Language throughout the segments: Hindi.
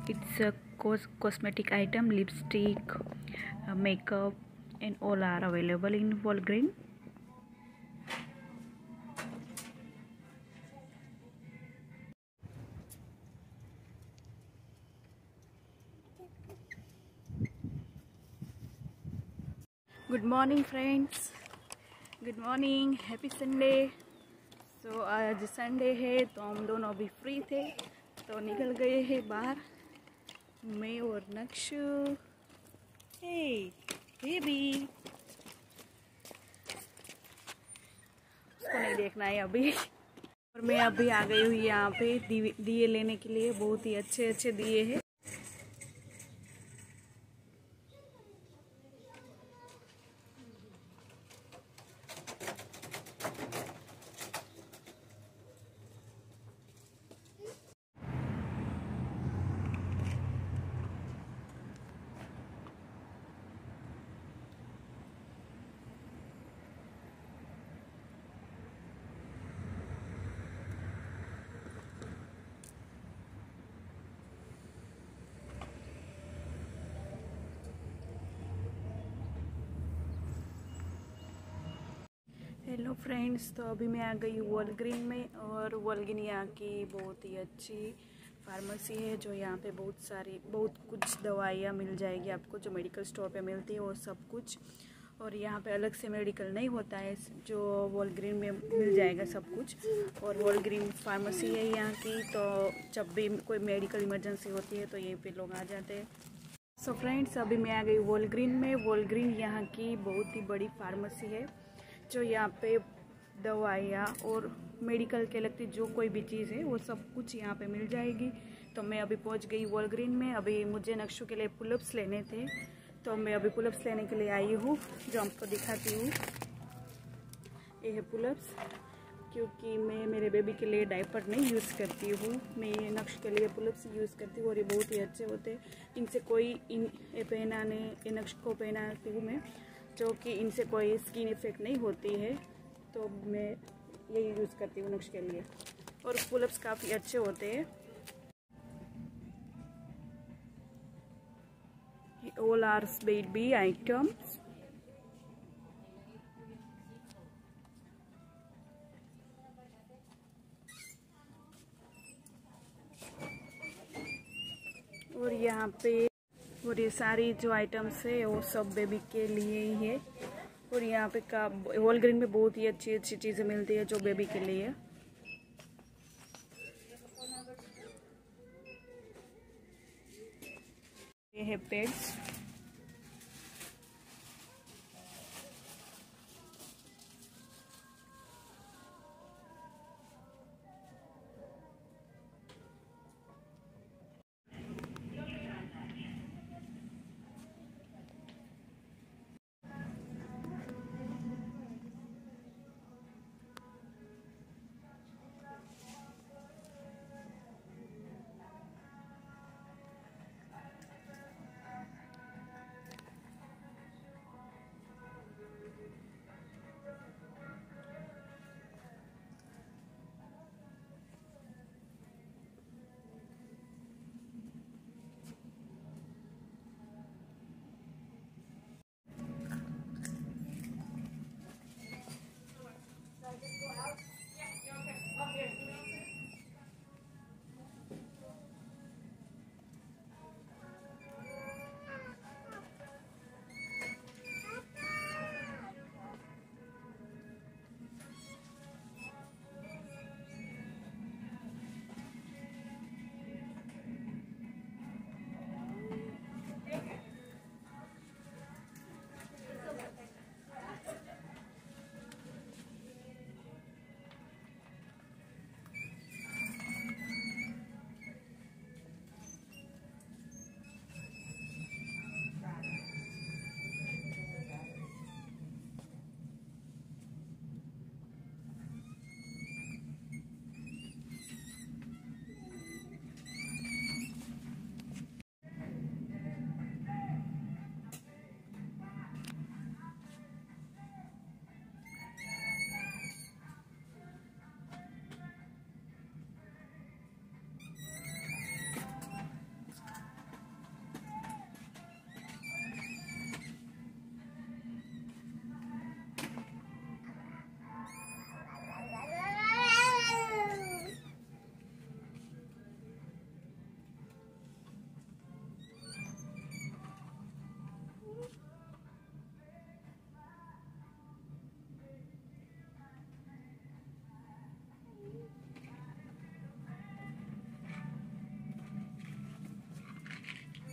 It's a cosmetic item, lipstick, makeup, and all are available in Walgreen. Good morning friends, good morning, happy Sunday. So आज संडे है तो हम दोनों अभी फ्री थे तो निकल गए हैं बाहर, मैं और नक्शु। हे बेबी, उसको नहीं देखना है अभी। और मैं अभी आ गई हूँ यहाँ पे दिए लेने के लिए। बहुत ही अच्छे अच्छे दिए हैं। हेलो फ्रेंड्स, तो अभी मैं आ गई वॉलग्रीन में। और वॉलग्रीन यहाँ की बहुत ही अच्छी फार्मेसी है, जो यहाँ पे बहुत कुछ दवाइयाँ मिल जाएगी आपको, जो मेडिकल स्टोर पे मिलती है वो सब कुछ। और यहाँ पे अलग से मेडिकल नहीं होता है, जो वॉलग्रीन में मिल जाएगा सब कुछ। और वॉलग्रीन फार्मेसी है यहाँ की, तो जब भी कोई मेडिकल इमरजेंसी होती है तो यहीं पे लोग आ जाते हैं। सो फ्रेंड्स, अभी मैं आ गई वॉलग्रीन में। वॉलग्रीन यहाँ की बहुत ही बड़ी फार्मेसी है, जो यहाँ पे दवाइयाँ और मेडिकल के लगती जो कोई भी चीज़ है वो सब कुछ यहाँ पे मिल जाएगी। तो मैं अभी पहुँच गई वॉलग्रीन में। अभी मुझे नक्शु के लिए पुलअप्स लेने थे, तो मैं अभी पुलअप्स लेने के लिए आई हूँ, जो आपको दिखाती हूँ। ये है पुलअप्स, क्योंकि मैं मेरे बेबी के लिए डायपर नहीं यूज़ करती हूँ, मैं नक्शु के लिए पुलअप्स यूज़ करती हूँ। और ये बहुत ही अच्छे होते हैं। इनसे कोई ये नक्शु को पहनाती हूँ मैं, जो कि इनसे कोई स्किन इफेक्ट नहीं होती है, तो मैं यही यूज़ करती हूँ नक्शु के लिए। और पुलअप्स काफ़ी अच्छे होते हैं। All are baby items. और यहाँ पे और ये सारी जो आइटम्स है वो सब बेबी के लिए ही है। और यहाँ पे वॉलग्रीन में बहुत ही अच्छी अच्छी चीज़ें मिलती है जो बेबी के लिए। ये है पेड्स।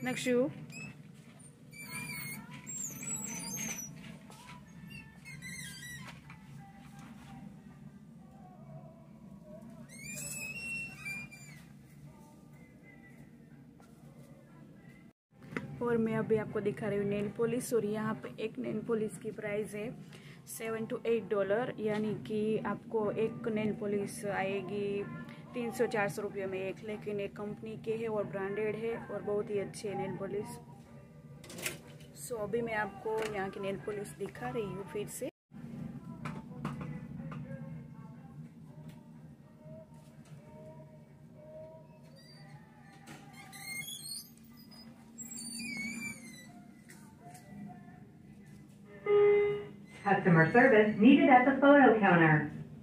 Nakshu. और मैं अभी आपको दिखा रही हूँ नेल पॉलिश। और यहाँ पे एक नेल पॉलिश की प्राइस है $7 to $8, यानी कि आपको एक नेल पॉलिश आएगी 300-400 रुपये में एक। लेकिन एक कंपनी के है और ब्रांडेड है और बहुत ही अच्छी है नेल पॉलिश। सो अभी मैं आपको यहाँ की नेल पॉलिश दिखा रही हूँ फिर से। Customer service needed at the photo counter.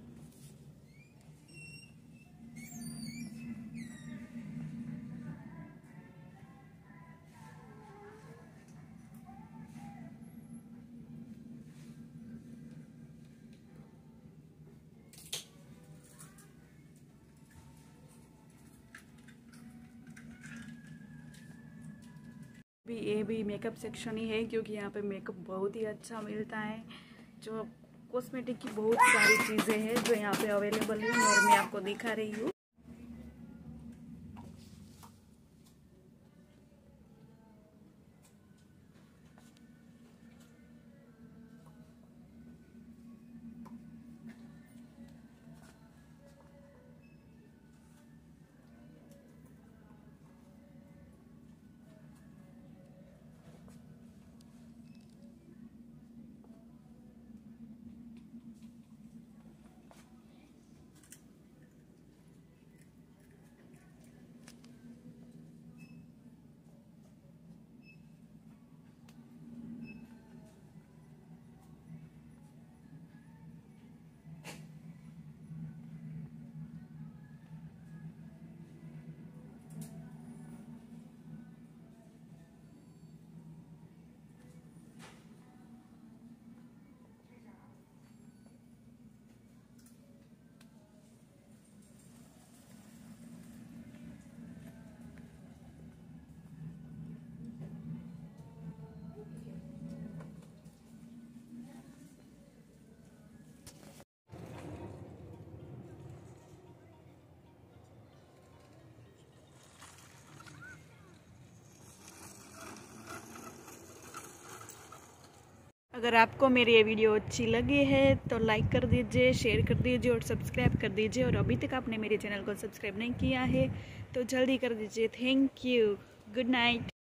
ये भी मेकअप सेक्शन ही है, क्योंकि यहाँ पे मेकअप बहुत ही अच्छा मिलता है। जो कॉस्मेटिक की बहुत सारी चीज़ें हैं जो यहाँ पे अवेलेबल है और मैं आपको दिखा रही हूँ। अगर आपको मेरी ये वीडियो अच्छी लगी है तो लाइक कर दीजिए, शेयर कर दीजिए और सब्सक्राइब कर दीजिए। और अभी तक आपने मेरे चैनल को सब्सक्राइब नहीं किया है तो जल्दी कर दीजिए। Thank you. Good night.